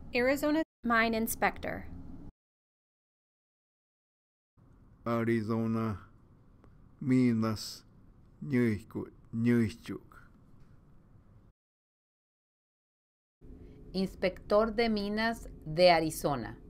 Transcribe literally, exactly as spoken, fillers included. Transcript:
Arizona Mine Inspector. Arizona Minas Ñuichuk. Inspector de Minas de Arizona.